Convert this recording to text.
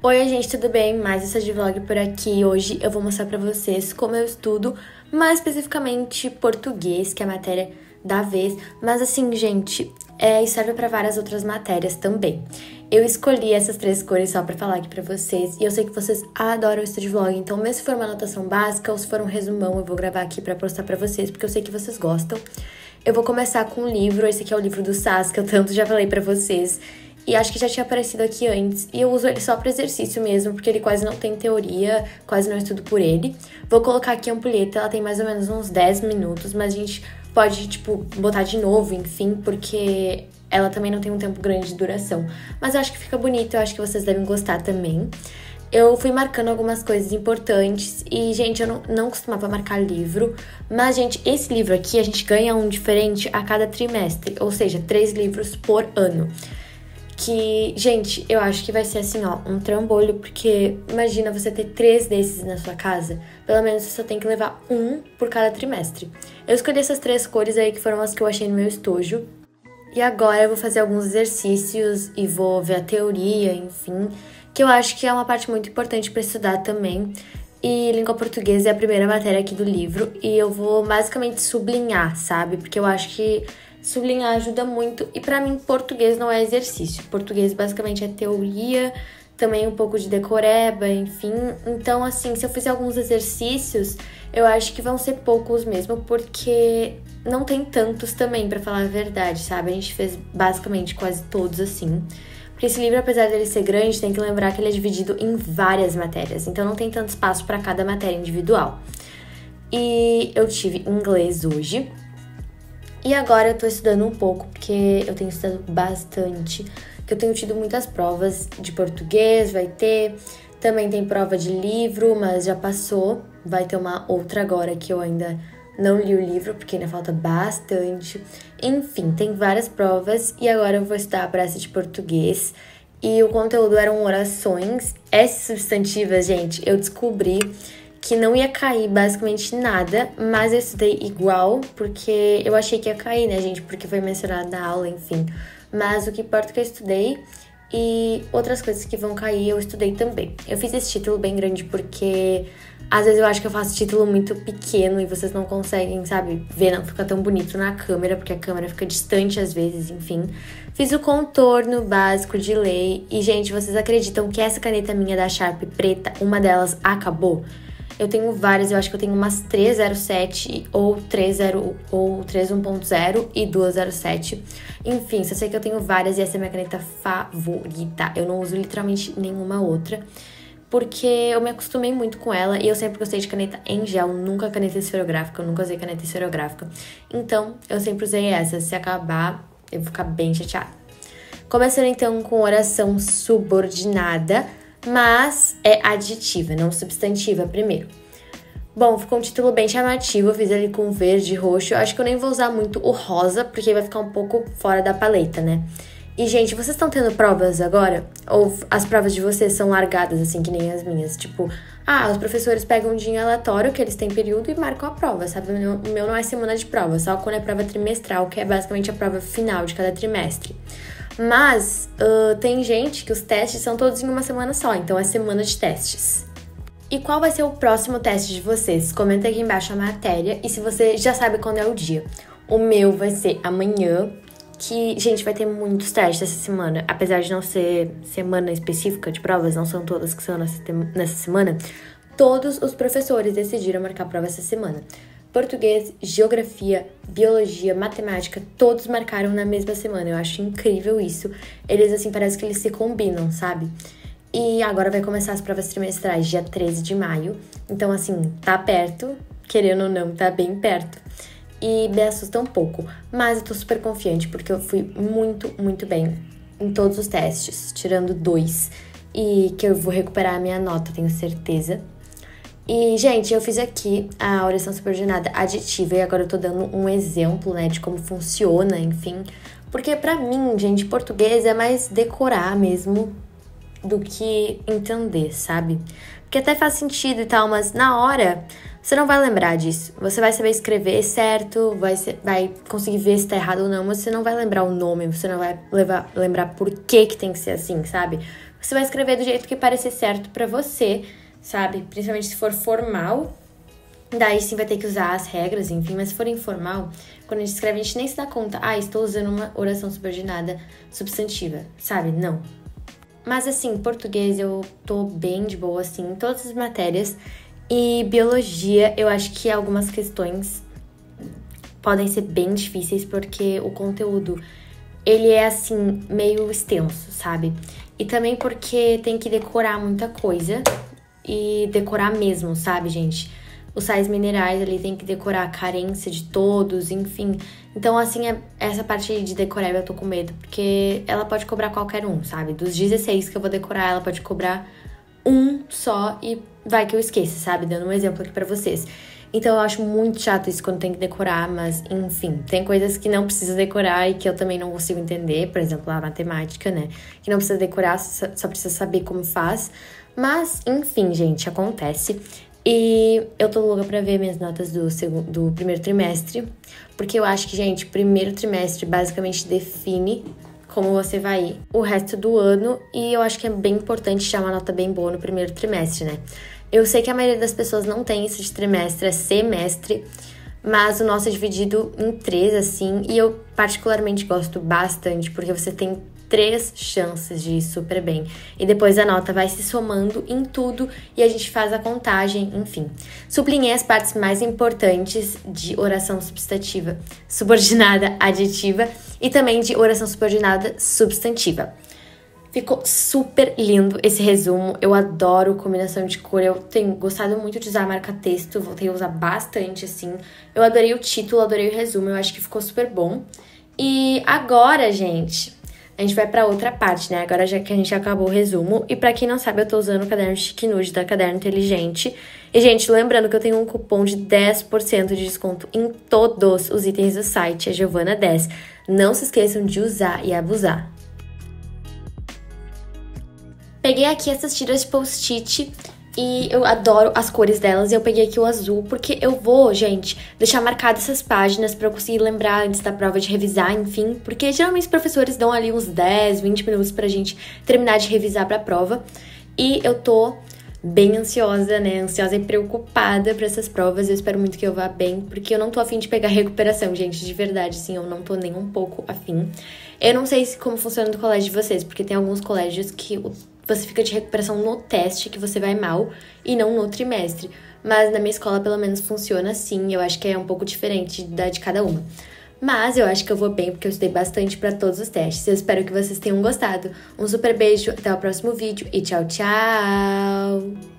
Oi, gente, tudo bem? Mais essa de vlog por aqui. Hoje eu vou mostrar pra vocês como eu estudo, mais especificamente português, que é a matéria da vez. Mas assim, gente, isso serve pra várias outras matérias também. Eu escolhi essas 3 cores só pra falar aqui pra vocês, e eu sei que vocês adoram isso de vlog, então mesmo se for uma anotação básica ou se for um resumão, eu vou gravar aqui pra postar pra vocês, porque eu sei que vocês gostam. Eu vou começar com um livro, esse aqui é o livro do Sas, que eu tanto já falei pra vocês. E acho que já tinha aparecido aqui antes. E eu uso ele só para exercício mesmo, porque ele quase não tem teoria, quase não estudo por ele. Vou colocar aqui a ampulheta, ela tem mais ou menos uns 10 minutos, mas a gente pode, botar de novo, enfim, porque ela também não tem um tempo grande de duração. Mas eu acho que fica bonito, eu acho que vocês devem gostar também. Eu fui marcando algumas coisas importantes e, gente, eu não costumava marcar livro, mas, gente, esse livro aqui a gente ganha um diferente a cada trimestre, ou seja, 3 livros por ano. Que, gente, eu acho que vai ser assim, ó, um trambolho, porque imagina você ter 3 desses na sua casa, pelo menos você só tem que levar um por cada trimestre. Eu escolhi essas 3 cores aí que foram as que eu achei no meu estojo. E agora eu vou fazer alguns exercícios e vou ver a teoria, enfim, que eu acho que é uma parte muito importante para estudar também. E língua portuguesa é a primeira matéria aqui do livro e eu vou basicamente sublinhar, sabe? Porque eu acho que sublinhar ajuda muito e pra mim português não é exercício. Português basicamente é teoria, também um pouco de decoreba, enfim. Então, assim, se eu fizer alguns exercícios, eu acho que vão ser poucos mesmo, porque não tem tantos também, pra falar a verdade, sabe? A gente fez basicamente quase todos assim. Porque esse livro, apesar dele ser grande, tem que lembrar que ele é dividido em várias matérias, então não tem tanto espaço pra cada matéria individual. E eu tive inglês hoje. E agora eu tô estudando um pouco, porque eu tenho estudado bastante, que eu tenho tido muitas provas de português, vai ter, também tem prova de livro, mas já passou, vai ter uma outra agora que eu ainda não li o livro, porque ainda falta bastante. Enfim, tem várias provas e agora eu vou estudar para essa de português. E o conteúdo eram orações, essas substantivas, gente, eu descobri que não ia cair basicamente nada, mas eu estudei igual, porque eu achei que ia cair, né, gente? Porque foi mencionado na aula, enfim. Mas o que importa é que eu estudei e outras coisas que vão cair eu estudei também. Eu fiz esse título bem grande porque às vezes eu acho que eu faço título muito pequeno e vocês não conseguem, sabe, ver, não fica tão bonito na câmera, porque a câmera fica distante às vezes, enfim. Fiz o contorno básico de lei e, gente, vocês acreditam que essa caneta minha da Sharp preta, uma delas acabou? Eu tenho várias, eu acho que eu tenho umas 307 ou 30 ou 31.0 e 207. Enfim, só sei que eu tenho várias e essa é a minha caneta favorita. Eu não uso literalmente nenhuma outra, porque eu me acostumei muito com ela e eu sempre gostei de caneta em gel, nunca caneta esferográfica, eu nunca usei caneta esferográfica. Então, eu sempre usei essa. Se acabar, eu vou ficar bem chateada. Começando então com oração subordinada, mas é aditiva, não substantiva primeiro. Bom, ficou um título bem chamativo, eu fiz ele com verde e roxo. Eu acho que eu nem vou usar muito o rosa, porque vai ficar um pouco fora da paleta, né? E, gente, vocês estão tendo provas agora? Ou as provas de vocês são largadas, assim, que nem as minhas? Tipo, os professores pegam um dia aleatório, que eles têm período, e marcam a prova, sabe? O meu não é semana de prova, só quando é prova trimestral, que é basicamente a prova final de cada trimestre. Mas tem gente que os testes são todos em uma semana só, então é semana de testes. E qual vai ser o próximo teste de vocês? Comenta aqui embaixo a matéria e se você já sabe quando é o dia. O meu vai ser amanhã, que, gente, vai ter muitos testes essa semana. Apesar de não ser semana específica de provas, não são todas que são nessa semana, todos os professores decidiram marcar prova essa semana. Português, geografia, biologia, matemática, todos marcaram na mesma semana. Eu acho incrível isso. Eles, assim, parece que eles se combinam, sabe? E agora vai começar as provas trimestrais, dia 13 de maio. Então, assim, tá perto, querendo ou não, tá bem perto. E me assusta um pouco, mas eu tô super confiante, porque eu fui muito, muito bem em todos os testes, tirando 2. E que eu vou recuperar a minha nota, tenho certeza. E, gente, eu fiz aqui a oração subordinada aditiva e agora eu tô dando um exemplo, né, de como funciona, enfim. Porque pra mim, gente, português é mais decorar mesmo do que entender, sabe? Porque até faz sentido e tal, mas na hora você não vai lembrar disso. Você vai saber escrever certo, vai conseguir ver se tá errado ou não, mas você não vai lembrar o nome, você não vai lembrar por que tem que ser assim, sabe? você vai escrever do jeito que parecer certo pra você, sabe? Principalmente se for formal, daí sim vai ter que usar as regras, enfim. Mas se for informal, quando a gente escreve, a gente nem se dá conta. Estou usando uma oração subordinada substantiva, sabe? Não. Mas assim, português eu tô bem de boa, assim, em todas as matérias. E biologia, eu acho que algumas questões podem ser bem difíceis, porque o conteúdo, ele é, assim, meio extenso, sabe? E também porque tem que decorar muita coisa, e decorar mesmo, sabe, gente? Os sais minerais ali tem que decorar a carência de todos, enfim. Então, assim, essa parte de decorar eu tô com medo, porque ela pode cobrar qualquer um, sabe? Dos 16 que eu vou decorar, ela pode cobrar um só e vai que eu esqueça, sabe? Dando um exemplo aqui pra vocês. Então, eu acho muito chato isso quando tem que decorar, mas, enfim, tem coisas que não precisa decorar e que eu também não consigo entender. Por exemplo, a matemática, né? Que não precisa decorar, só precisa saber como faz. Mas, enfim, gente, acontece. E eu tô louca pra ver minhas notas do primeiro trimestre, porque eu acho que, gente, primeiro trimestre basicamente define como você vai ir o resto do ano, e eu acho que é bem importante tirar uma nota bem boa no primeiro trimestre, né? Eu sei que a maioria das pessoas não tem isso de trimestre, é semestre, mas o nosso é dividido em 3, assim, e eu particularmente gosto bastante, porque você tem 3 chances de ir super bem. E depois a nota vai se somando em tudo e a gente faz a contagem, enfim. Sublinhei as partes mais importantes de oração substantiva, subordinada adjetiva e também de oração subordinada substantiva. Ficou super lindo esse resumo, eu adoro combinação de cor, eu tenho gostado muito de usar marca-texto, voltei a usar bastante, assim. Eu adorei o título, adorei o resumo, eu acho que ficou super bom. E agora, gente, a gente vai pra outra parte, né? Agora já que a gente acabou o resumo. E pra quem não sabe, eu tô usando o caderno Chique Nude da Caderno Inteligente. E, gente, lembrando que eu tenho um cupom de 10% de desconto em todos os itens do site, é Giovana10. Não se esqueçam de usar e abusar. Peguei aqui essas tiras de post-it e eu adoro as cores delas. E eu peguei aqui o azul porque eu vou, gente, deixar marcadas essas páginas pra eu conseguir lembrar antes da prova de revisar, enfim. Porque geralmente os professores dão ali uns 10, 20 minutos pra gente terminar de revisar pra prova. E eu tô bem ansiosa, né? Ansiosa e preocupada pra essas provas. Eu espero muito que eu vá bem, porque eu não tô afim de pegar recuperação, gente, de verdade, assim, eu não tô nem um pouco afim. Eu não sei como funciona no colégio de vocês, porque tem alguns colégios que você fica de recuperação no teste, que você vai mal, e não no trimestre. Mas na minha escola, pelo menos, funciona assim. Eu acho que é um pouco diferente da de cada uma. Mas eu acho que eu vou bem, porque eu estudei bastante pra todos os testes. Eu espero que vocês tenham gostado. Um super beijo, até o próximo vídeo e tchau, tchau!